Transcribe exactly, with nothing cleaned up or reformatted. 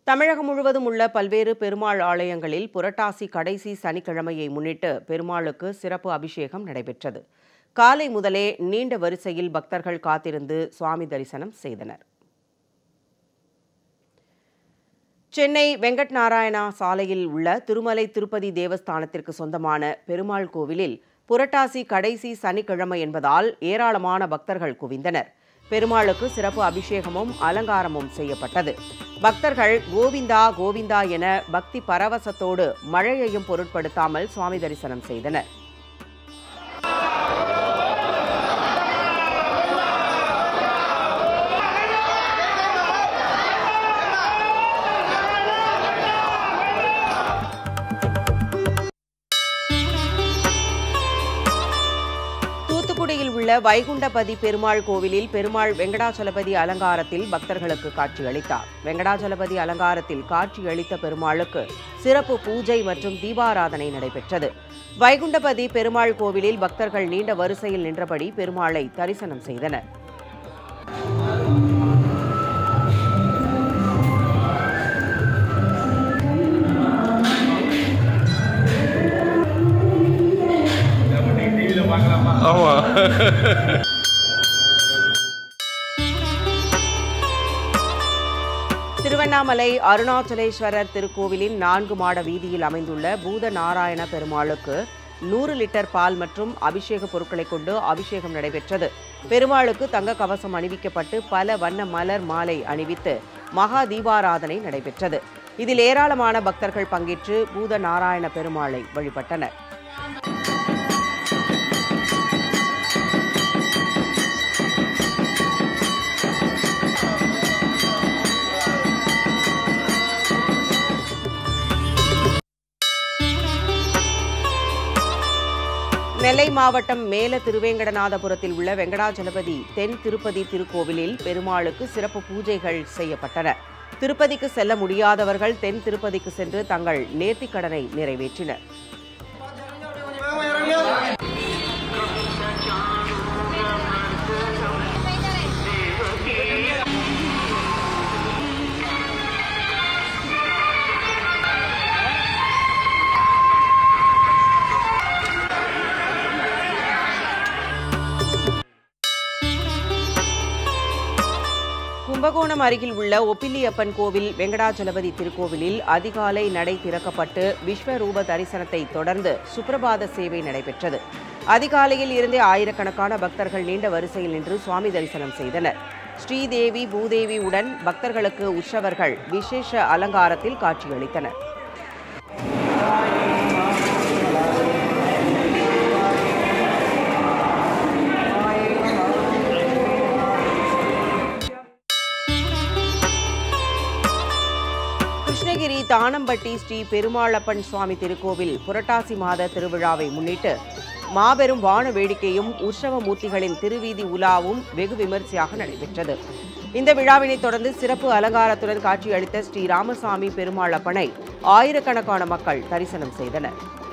தமிழகம் முழுவதும் உள்ள பல்வேறு பெருமாள் ஆலயங்களில் புரட்டாசி கடைசி சனிக்கிழமையை முன்னிட்டு பெருமாளுக்கு சிறப்பு அபிஷேகம் நடைபெற்றது. காலை முதலே நீண்ட வரிசையில் பக்தர்கள் காத்திருந்து சுவாமி தரிசனம் செய்தனர். சென்னை வெங்கட் நாராயணா சாலையில் உள்ள திருமலை திருப்பதி தேவஸ்தானத்திற்கு சொந்தமான பெருமாள் கோவிலில் புரட்டாசி கடைசி சனிக்கிழமை என்பதால் ஏராளமான பக்தர்கள் குவிந்தனர். பெருமாளுக்கு சிறப்பு அபிஷேகமும் அலங்காரமும் செய்யப்பட்டது. பக்தர்கள் கோவிந்தா கோவிந்தா என பக்தி பரவசத்தோடு மழையையும் பொருட்படுத்தாமல் சுவாமி தரிசனம் செய்தனர். தூத்துக்குடியில் உள்ள வைகுண்டபதி பெருமாள் கோவிலில் பெருமாள் வெங்கடாச்சலபதி அலங்காரத்தில் பக்தர்களுக்கு காட்சியளித்தார். வெங்கடாச்சலபதி அலங்காரத்தில் காட்சியளித்த பெருமாளுக்கு சிறப்பு பூஜை மற்றும் தீபாராதனை நடைபெற்றது. வைகுண்டபதி பெருமாள் கோவிலில் பக்தர்கள் நீண்ட வரிசையில் நின்றபடி பெருமாளை தரிசனம் செய்தனர். திருவண்ணாமலை அருணாச்சலேஸ்வரர் திருக்கோவிலின் நான்கு மாட வீதியில் அமைந்துள்ள பூத நாராயண பெருமாளுக்கு நூறு லிட்டர் பால் மற்றும் அபிஷேக பொருட்களை கொண்டு அபிஷேகம் நடைபெற்றது. பெருமாளுக்கு தங்க கவசம் அணிவிக்கப்பட்டு பல வண்ண மலர் மாலை அணிவித்து மகா தீபாராதனை நடைபெற்றது. இதில் ஏராளமான பக்தர்கள் பங்கேற்று பூத நாராயண பெருமாளை வழிபட்டனர். நெல்லை மாவட்டம் மேல திருவேங்கடநாதபுரத்தில் உள்ள வெங்கடாச்சலபதி தென் திருப்பதி திருக்கோவிலில் பெருமாளுக்கு சிறப்பு பூஜைகள் செய்யப்பட்டன. திருப்பதிக்கு செல்ல முடியாதவர்கள் தென் திருப்பதிக்கு சென்று தங்கள் நேர்த்திக்கடனை நிறைவேற்றினர். கும்பகோணம் அருகில் உள்ள ஒப்பிலியப்பன் கோவில் வெங்கடாச்சலபதி திருக்கோவிலில் அதிகாலை நடை திறக்கப்பட்டு விஸ்வரூப தரிசனத்தை தொடர்ந்து சுப்ரபாத சேவை நடைபெற்றது. அதிகாலையில் இருந்தே ஆயிரக்கணக்கான பக்தர்கள் நீண்ட வரிசையில் நின்று சுவாமி தரிசனம் செய்தனர். ஸ்ரீதேவி பூதேவி உடன் பக்தர்களுக்கு உற்சவர்கள் விசேஷ அலங்காரத்தில் காட்சியளித்தனர். கிருஷ்ணகிரி தானம்பட்டி ஸ்ரீ பெருமாளப்பன் சுவாமி திருக்கோவில் புரட்டாசி மாத திருவிழாவை முன்னிட்டு மாபெரும் வான வேடிக்கையும் உற்சவ மூர்த்திகளின் திருவீதி உலாவும் வெகு விமரிசையாக நடைபெற்றது. இந்த விழாவினை தொடர்ந்து சிறப்பு அலங்காரத்துடன் காட்சியளித்த ஸ்ரீ ராமசாமி பெருமாளப்பனை ஆயிரக்கணக்கான மக்கள் தரிசனம் செய்தனர்.